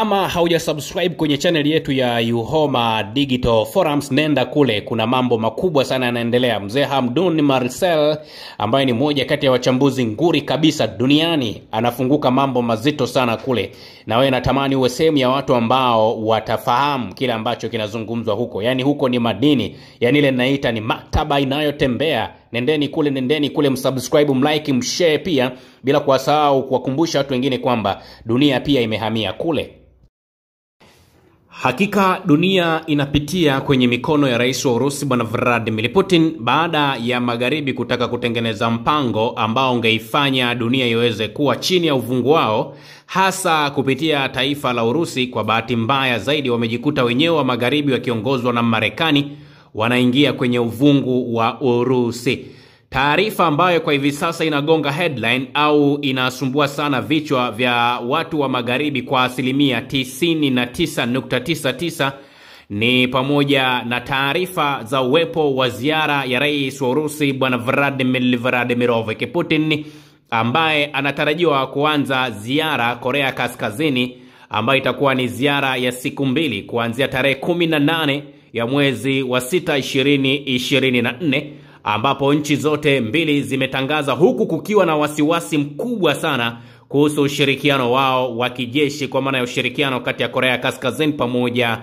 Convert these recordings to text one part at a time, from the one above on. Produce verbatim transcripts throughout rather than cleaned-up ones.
Kama hauja subscribe kwenye channel yetu ya Yuhoma Digital Forums, nenda kule, kuna mambo makubwa sana yanaendelea. Mzee Hamdun Marcel ambaye ni moja kati ya wachambuzi nguri kabisa duniani anafunguka mambo mazito sana kule. Na wewe natamani uwe sehemu ya watu ambao watafahamu kile ambacho kinazungumzwa huko. Yaani huko ni madini, yani ile naita ni maktaba inayotembea. Nendeni kule, nendeni kule, msubscribe, mlike, mshare pia, bila kuwasahau kuwakumbusha watu wengine kwamba dunia pia imehamia kule. Hakika dunia inapitia kwenye mikono ya rais wa Urusi Bwana Vladimir Putin baada ya magharibi kutaka kutengeneza mpango ambao ungeifanya dunia iweze kuwa chini ya uvungu wao, hasa kupitia taifa la Urusi. Kwa bahati mbaya zaidi wamejikuta wenyewe wa magharibi wakiongozwa na Marekani wanaingia kwenye uvungu wa Urusi. Taarifa ambayo kwa hivi sasa inagonga headline au inasumbua sana vichwa vya watu wa magharibi kwa asilimia tisini na tisa nukta tisa tisa ni pamoja na taarifa za uwepo wa ziara ya rais wa Urusi Bwana Vladimir Vladimirovich Putin, ambaye anatarajiwa kuanza ziara Korea Kaskazini, ambayo itakuwa ni ziara ya siku mbili kuanzia tarehe kumi na nane ya mwezi wa sita ishirini ishirini na nne, ambapo nchi zote mbili zimetangaza, huku kukiwa na wasiwasi mkubwa sana kuhusu ushirikiano wao wa kijeshi, kwa maana ya ushirikiano kati ya Korea Kaskazini pamoja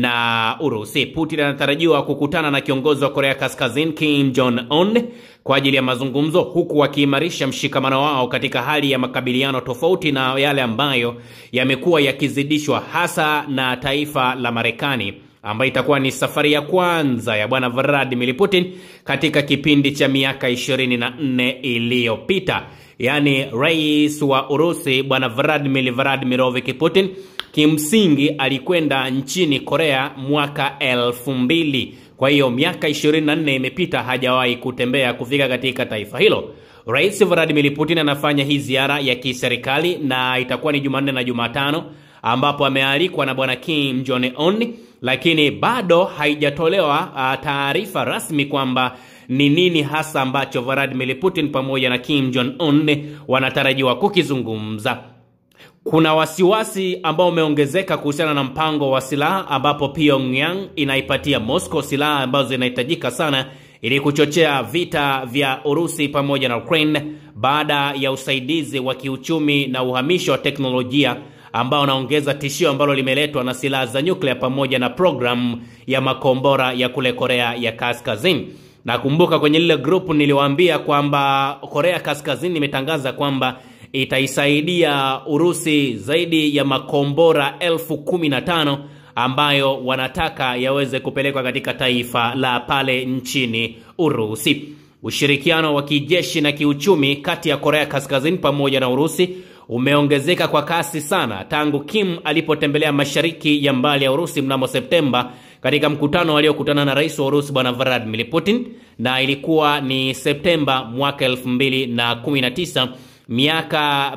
na Urusi. Putin anatarajiwa kukutana na kiongozi wa Korea Kaskazini Kim Jong Un kwa ajili ya mazungumzo, huku wakiimarisha mshikamano wao katika hali ya makabiliano tofauti na yale ambayo yamekuwa yakizidishwa hasa na taifa la Marekani, ambayo itakuwa ni safari ya kwanza ya Bwana Vladimir Putin katika kipindi cha miaka ishirini na nne iliyopita. Yani rais wa Urusi Bwana Vladimir Vladimirovich Putin kimsingi alikwenda nchini Korea mwaka elfu mbili. Kwa hiyo miaka ishirini na nne imepita, hajawahi kutembea kufika katika taifa hilo. Rais Vladimir Putin anafanya hii ziara ya kiserikali na itakuwa ni Jumanne na Jumatano, ambapo amealikwa na Bwana Kim Jong Un, lakini bado haijatolewa uh, taarifa rasmi kwamba ni nini hasa ambacho Vladimir Putin pamoja na Kim Jong Un wanatarajiwa kukizungumza. Kuna wasiwasi ambao umeongezeka kuhusiana na mpango wa silaha, ambapo Pyongyang inaipatia Moscow silaha ambazo zinahitajika sana ili kuchochea vita vya Urusi pamoja na Ukraine, baada ya usaidizi wa kiuchumi na uhamisho wa teknolojia ambao unaongeza tishio ambalo limeletwa na silaha za nyuklia pamoja na programu ya makombora ya kule Korea ya Kaskazini. Nakumbuka kwenye lile group niliwaambia kwamba Korea Kaskazini imetangaza kwamba itaisaidia Urusi zaidi ya makombora elfu kumi na tano ambayo wanataka yaweze kupelekwa katika taifa la pale nchini Urusi. Ushirikiano wa kijeshi na kiuchumi kati ya Korea Kaskazini pamoja na Urusi umeongezeka kwa kasi sana tangu Kim alipotembelea mashariki ya mbali ya Urusi mnamo Septemba katika mkutano aliokutana na rais wa Urusi Bwana Vladimir Putin, na ilikuwa ni Septemba mwaka elfu mbili na kumi na tisa. Miaka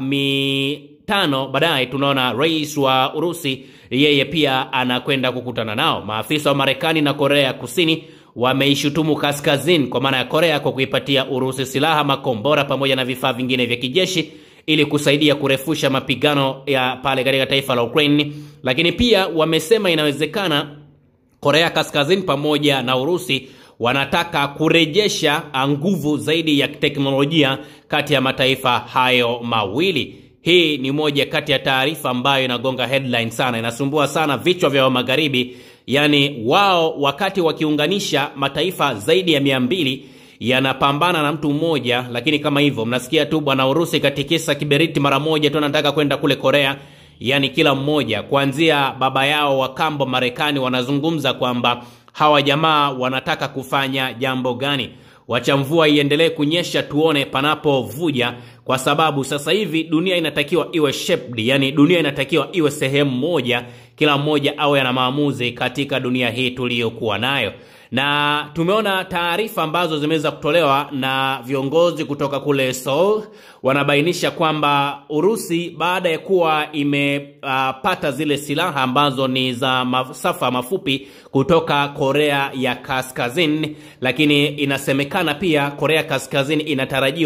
mitano baadaye tunaona rais wa Urusi yeye pia anakwenda kukutana nao. Maafisa wa Marekani na Korea Kusini wameishutumu Kaskazini, kwa maana ya Korea, kwa kuipatia Urusi silaha, makombora pamoja na vifaa vingine vya kijeshi ili kusaidia kurefusha mapigano ya pale katika taifa la Ukraine. Lakini pia wamesema inawezekana Korea Kaskazini pamoja na Urusi wanataka kurejesha nguvu zaidi ya teknolojia kati ya mataifa hayo mawili. Hii ni moja kati ya taarifa ambayo inagonga headline sana, inasumbua sana vichwa vya magharibi. Yani wao wakati wakiunganisha mataifa zaidi ya mia mbili yanapambana na mtu mmoja, lakini kama hivyo mnasikia tu Bwana Urusi katikisa kiberiti mara moja tu anataka kwenda kule Korea. Yani kila mmoja kuanzia baba yao wa kambo Marekani wanazungumza kwamba hawa jamaa wanataka kufanya jambo gani. Wacha mvua iendelee kunyesha tuone panapovuja, kwa sababu sasa hivi dunia inatakiwa iwe shaped, yani dunia inatakiwa iwe sehemu moja, kila mmoja awe na maamuzi katika dunia hii tuliyokuwa nayo. Na tumeona taarifa ambazo zimeweza kutolewa na viongozi kutoka kule Seoul, wanabainisha kwamba Urusi baada ya kuwa imepata uh, zile silaha ambazo ni za masafa mafupi kutoka Korea ya Kaskazini, lakini inasemekana pia Korea Kaskazini inatarajiwa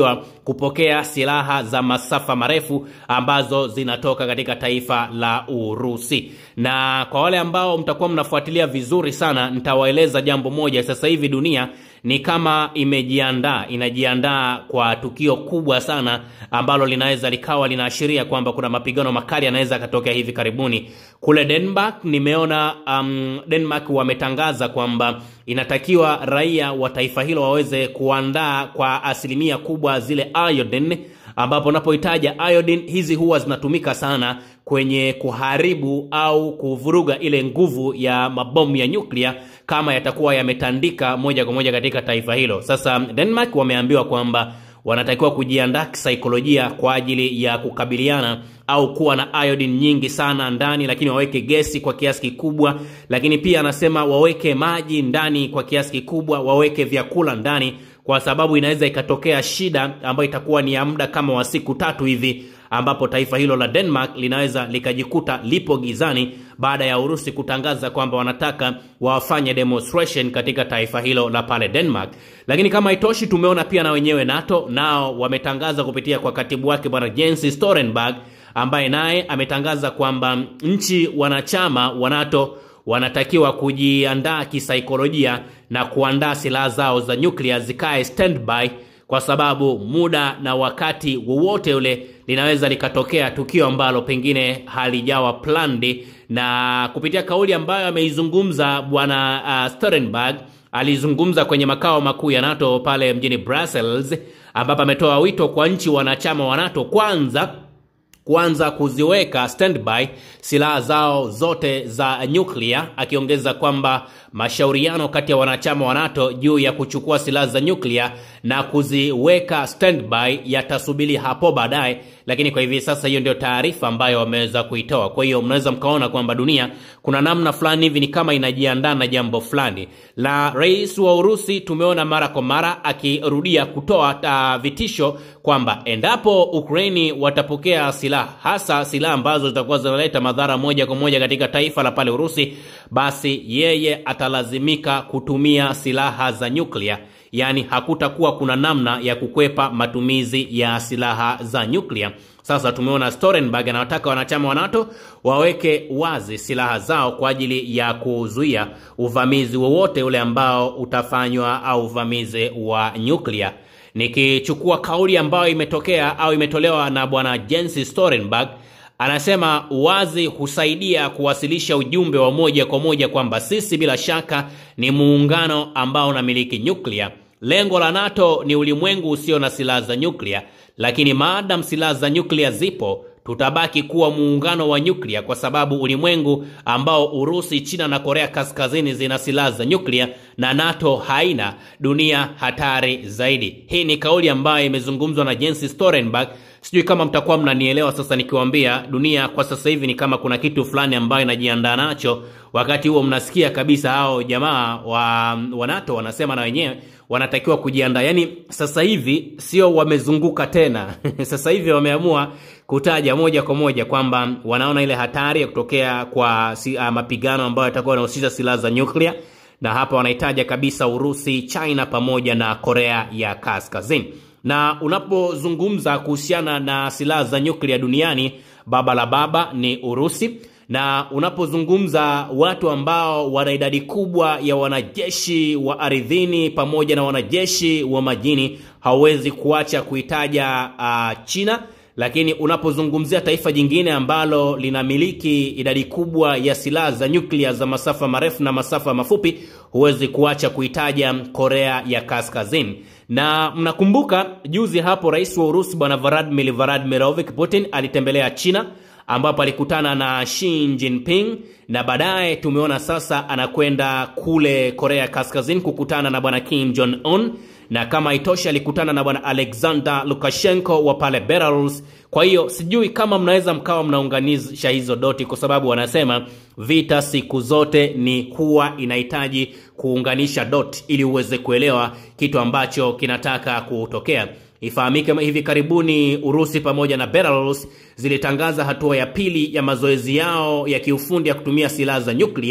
kupokea silaha za masafa marefu ambazo zinatoka katika taifa la Urusi. Na kwa wale ambao mtakuwa mnafuatilia vizuri sana, nitawaeleza jambo moja. Sasa hivi dunia ni kama imejiandaa, inajiandaa kwa tukio kubwa sana ambalo linaweza likawa linaashiria kwamba kuna mapigano makali yanaweza katokea hivi karibuni. Kule Denmark nimeona um, Denmark wametangaza kwamba inatakiwa raia wa taifa hilo waweze kuandaa kwa asilimia kubwa zile iodine, ambapo unapohitaja iodine hizi huwa zinatumika sana kwenye kuharibu au kuvuruga ile nguvu ya mabomu ya nyuklia kama yatakuwa yametandika moja kwa moja katika taifa hilo. Sasa Denmark wameambiwa kwamba wanatakiwa kujiandaa kisaikolojia kwa ajili ya kukabiliana au kuwa na iodine nyingi sana ndani, lakini waweke gesi kwa kiasi kikubwa, lakini pia anasema waweke maji ndani kwa kiasi kikubwa, waweke vyakula ndani, kwa sababu inaweza ikatokea shida ambayo itakuwa ni ya muda kama wa siku tatu hivi, ambapo taifa hilo la Denmark linaweza likajikuta lipo gizani baada ya Urusi kutangaza kwamba wanataka wafanye demonstration katika taifa hilo la pale Denmark. Lakini kama itoshi, tumeona pia na wenyewe NATO nao wametangaza kupitia kwa katibu wake bwana Jens Stoltenberg, ambaye naye ametangaza kwamba nchi wanachama wa NATO wanatakiwa kujiandaa kisaikolojia na kuandaa silaha zao za nyuklia zikae standby, kwa sababu muda na wakati wowote ule linaweza likatokea tukio ambalo pengine halijawa planned. Na kupitia kauli ambayo ameizungumza bwana uh, Stoltenberg, alizungumza kwenye makao makuu ya NATO pale mjini Brussels, ambapo ametoa wito kwa nchi wanachama wa NATO kwanza kwanza kuziweka standby silaha zao zote za nyuklia, akiongeza kwamba mashauriano kati ya wanachama wa NATO juu ya kuchukua silaha za nyuklia na kuziweka standby yatasubiri hapo baadaye, lakini kwa hivi sasa hiyo ndio taarifa ambayo wameweza kuitoa. Kwa hiyo mnaweza mkaona kwamba dunia kuna namna fulani hivi ni kama inajiandaa na jambo fulani. La rais wa Urusi tumeona mara kwa mara akirudia kutoa uh, vitisho kwamba endapo Ukraini watapokea silaha, hasa silaha ambazo zitakuwa zinaleta madhara moja kwa moja katika taifa la pale Urusi, basi yeye atalazimika kutumia silaha za nyuklia. Yani hakutakuwa kuna namna ya kukwepa matumizi ya silaha za nyuklia. Sasa tumeona Stoltenberg anawataka wanachama wa NATO waweke wazi silaha zao kwa ajili ya kuzuia uvamizi wowote ule ambao utafanywa au uvamizi wa nyuklia. Nikichukua kauli ambayo imetokea au imetolewa na bwana Jens Stoltenberg, anasema wazi husaidia kuwasilisha ujumbe wa moja kwa moja kwamba sisi bila shaka ni muungano ambao unamiliki nyuklia. Lengo la NATO ni ulimwengu usio na silaha za nyuklia, lakini maadam silaha za nyuklia zipo, tutabaki kuwa muungano wa nyuklia, kwa sababu ulimwengu ambao Urusi, China na Korea Kaskazini zina silaha za nyuklia na NATO haina, dunia hatari zaidi. Hii ni kauli ambayo imezungumzwa na Jens Stoltenberg. Sijui kama mtakuwa mnanielewa sasa nikiwaambia dunia kwa sasa hivi ni kama kuna kitu fulani ambayo inajiandaa nacho. Wakati huo mnasikia kabisa hao jamaa wa, wa NATO wanasema na wenyewe wanatakiwa kujiandaa. Yani sasa hivi sio wamezunguka tena. Sasa hivi wameamua kutaja moja kwa moja kwamba wanaona ile hatari ya kutokea kwa si, uh, mapigano ambayo yatakuwa yanahusisha silaha za nyuklia, na hapa wanahitaja kabisa Urusi, China pamoja na Korea ya Kaskazini. Na unapozungumza kuhusiana na silaha za nyuklia duniani, baba la baba ni Urusi. Na unapozungumza watu ambao wana idadi kubwa ya wanajeshi wa ardhini pamoja na wanajeshi wa majini, hauwezi kuacha kuitaja uh, China. Lakini unapozungumzia taifa jingine ambalo linamiliki idadi kubwa ya silaha za nyuklia za masafa marefu na masafa mafupi, huwezi kuacha kuitaja Korea ya Kaskazini. Na mnakumbuka juzi hapo rais wa Urusi bwana Vladimir Vladimirovich Putin alitembelea China, ambapo alikutana na Xi Jinping, na baadaye tumeona sasa anakwenda kule Korea Kaskazini kukutana na bwana Kim Jong Un, na kama itosha alikutana na bwana Alexander Lukashenko wa pale Belarus. Kwa hiyo sijui kama mnaweza mkawa mnaunganisha hizo doti, kwa sababu wanasema vita siku zote ni huwa inahitaji kuunganisha doti ili uweze kuelewa kitu ambacho kinataka kutokea. Ifahamike hivi karibuni Urusi pamoja na Belarus zilitangaza hatua ya pili ya mazoezi yao ya kiufundi ya kutumia silaha za nyuklia,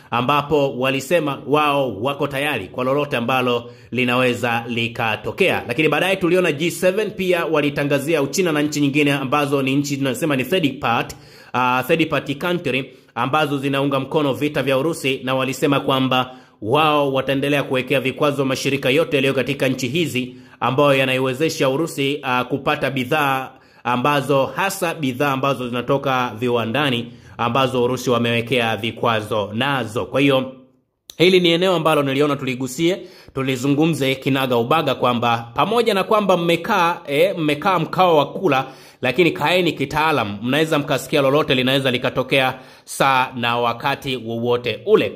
ambapo walisema wao wako tayari kwa lolote ambalo linaweza likatokea. Lakini baadaye tuliona G seven pia walitangazia Uchina na nchi nyingine ambazo ni nchi tunasema ni third part, uh, third party country ambazo zinaunga mkono vita vya Urusi, na walisema kwamba wao wataendelea kuwekea vikwazo mashirika yote yaliyo katika nchi hizi ambayo yanaiwezesha Urusi uh, kupata bidhaa ambazo hasa bidhaa ambazo zinatoka viwandani ambazo Urusi wamewekea vikwazo nazo. Kwa hiyo hili ni eneo ambalo niliona tuligusie, tulizungumze kinaga ubaga kwamba pamoja na kwamba mmekaa eh, mmekaa mkao wa kula, lakini kaeni kitaalam, mnaweza mkasikia lolote linaweza likatokea saa na wakati wowote ule.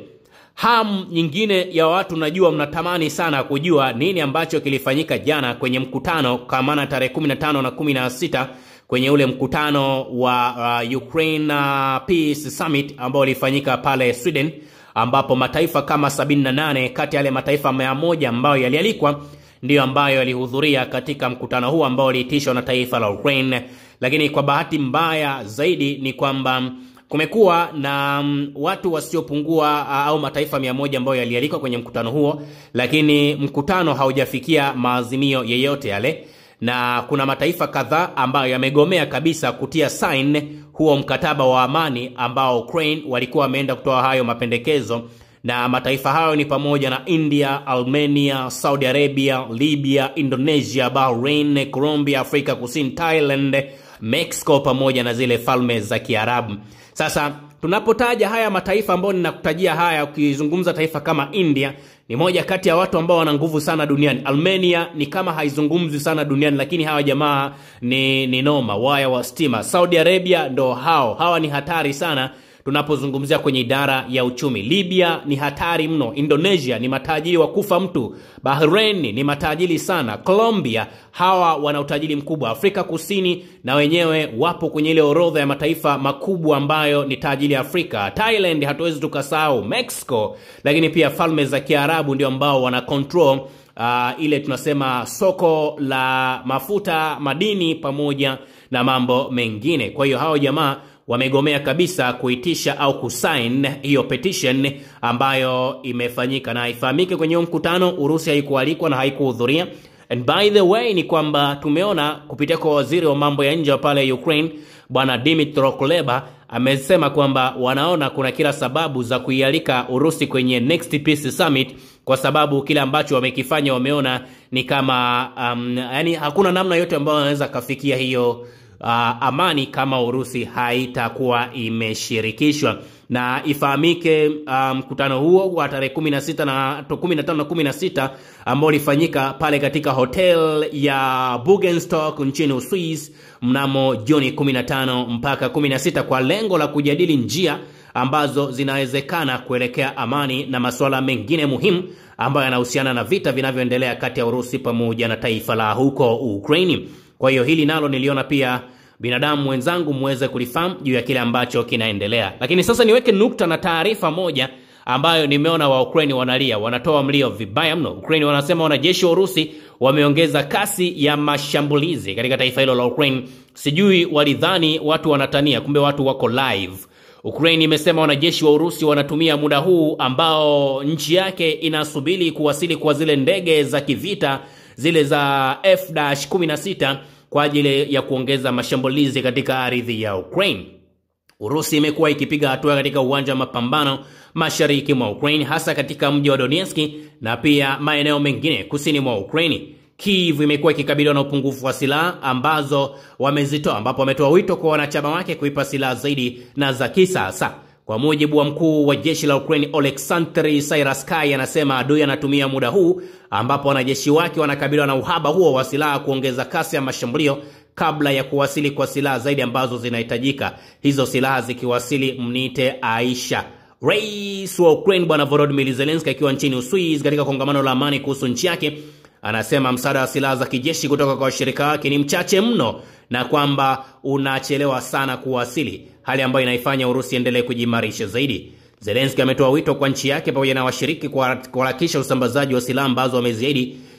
Ham nyingine ya watu najua mnatamani sana kujua nini ambacho kilifanyika jana kwenye mkutano kama tarehe kumi na tano na kumi na sita kwenye ule mkutano wa uh, Ukraine uh, Peace Summit ambao ulifanyika pale Sweden, ambapo mataifa kama sabini na nane kati ya yale mataifa mia moja ambayo yalialikwa ndio ambayo yalihudhuria katika mkutano huu ambao uliitishwa na taifa la Ukraine. Lakini kwa bahati mbaya zaidi ni kwamba kumekuwa na um, watu wasiopungua uh, au mataifa mia moja ambayo yalialikwa kwenye mkutano huo, lakini mkutano haujafikia maazimio yeyote yale, na kuna mataifa kadhaa ambayo yamegomea kabisa kutia sign huo mkataba wa amani ambao Ukraine walikuwa wameenda kutoa hayo mapendekezo. Na mataifa hayo ni pamoja na India, Armenia, Saudi Arabia, Libya, Indonesia, Bahrain, Colombia, Afrika Kusini, Thailand, Mexico pamoja na zile falme za Kiarabu. Sasa tunapotaja haya mataifa ambayo ninakutajia haya, ukizungumza taifa kama India ni moja kati ya watu ambao wana nguvu sana duniani. Armenia ni kama haizungumzi sana duniani, lakini hawa jamaa ni, ni noma, waya wa stima. Saudi Arabia ndo hao, hawa ni hatari sana tunapozungumzia kwenye idara ya uchumi. Libya ni hatari mno. Indonesia ni matajiri wa kufa mtu. Bahrain ni matajiri sana. Colombia hawa wana utajiri mkubwa. Afrika Kusini na wenyewe wapo kwenye ile orodha ya mataifa makubwa ambayo ni tajiri Afrika. Thailand hatuwezi tukasahau, Mexico, lakini pia falme za Kiarabu ndio ambao wana control uh, ile tunasema soko la mafuta, madini pamoja na mambo mengine. Kwa hiyo hao jamaa wamegomea kabisa kuitisha au kusign hiyo petition ambayo imefanyika, na ifahamike kwenye mkutano Urusi haikualikwa na haikuhudhuria. And by the way ni kwamba tumeona kupitia kwa waziri wa mambo ya nje wa pale Ukraine bwana Dmytro Kuleba amesema kwamba wanaona kuna kila sababu za kuialika Urusi kwenye Next Peace Summit, kwa sababu kile ambacho wamekifanya wameona ni kama um, yani hakuna namna yote ambayo wanaweza kafikia hiyo Uh, amani kama Urusi haitakuwa imeshirikishwa. Na ifahamike mkutano um, huo wa tarehe kumi na sita na kumi na tano na kumi na sita ambao ulifanyika pale katika hotel ya Bugenstock nchini Uswisi mnamo Juni kumi na tano mpaka kumi na sita kwa lengo la kujadili njia ambazo zinawezekana kuelekea amani na masuala mengine muhimu ambayo yanahusiana na vita vinavyoendelea kati ya Urusi pamoja na taifa la huko Ukraine. Kwa hiyo hili nalo niliona pia binadamu wenzangu muweze kulifahamu juu ya kile ambacho kinaendelea. Lakini sasa niweke nukta na taarifa moja ambayo nimeona wa Ukraine wanalia, wanatoa mlio vibaya mno. Ukraine wanasema wanajeshi wa Urusi wameongeza kasi ya mashambulizi katika taifa hilo la Ukraine. Sijui walidhani watu wanatania, kumbe watu wako live. Ukraine imesema wanajeshi wa Urusi wanatumia muda huu ambao nchi yake inasubiri kuwasili kwa zile ndege za kivita zile za F kumi na sita kwa ajili ya kuongeza mashambulizi katika ardhi ya Ukraine. Urusi imekuwa ikipiga hatua katika uwanja wa mapambano mashariki mwa Ukraine, hasa katika mji wa Donetsk na pia maeneo mengine kusini mwa Ukraine. Kiev imekuwa ikikabiliwa na upungufu wa silaha ambazo wamezitoa, ambapo wametoa wito kwa wanachama wake kuipa silaha zaidi na za kisasa. Kwa mujibu wa mkuu wa jeshi la Ukraine Oleksandr Syrskyi, anasema adui anatumia muda huu ambapo wanajeshi wake wanakabiliwa na uhaba huo wa silaha kuongeza kasi ya mashambulio kabla ya kuwasili kwa silaha zaidi ambazo zinahitajika. Hizo silaha zikiwasili mnite Aisha. Rais wa Ukraine bwana Volodymyr Zelensky akiwa nchini Uswisi katika kongamano la amani kuhusu nchi yake anasema msaada wa silaha za kijeshi kutoka kwa washirika wake ni mchache mno na kwamba unachelewa sana kuwasili, hali ambayo inaifanya Urusi endelee kujimarisha zaidi. Zelensky ametoa wito kwa nchi yake pamoja na washiriki kuharakisha usambazaji wa silaha ambazo wameziahidi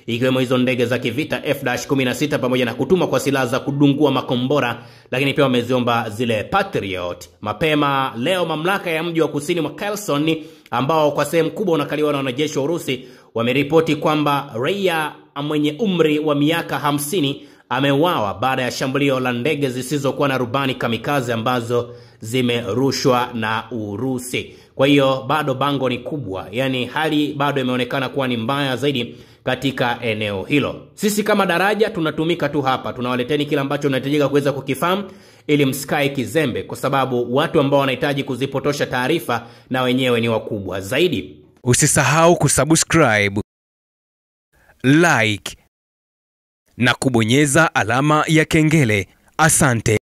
ikiwemo hizo ndege za kivita F kumi na sita pamoja na kutuma kwa silaha za kudungua makombora, lakini pia wameziomba zile Patriot. Mapema leo mamlaka ya mji wa kusini mwa Kherson ambao kwa sehemu kubwa unakaliwa na wanajeshi wa Urusi wameripoti kwamba raia mwenye umri wa miaka hamsini ameuawa baada ya shambulio la ndege zisizokuwa na rubani kamikaze ambazo zimerushwa na Urusi. Kwa hiyo bado bango ni kubwa, yani hali bado imeonekana kuwa ni mbaya zaidi katika eneo hilo. Sisi kama Daraja tunatumika tu hapa, tunawaleteni kila ambacho unahitajika kuweza kukifahamu ili msikae kizembe, kwa sababu watu ambao wanahitaji kuzipotosha taarifa na wenyewe ni wakubwa zaidi. Usisahau kusubscribe, like na kubonyeza alama ya kengele. Asante.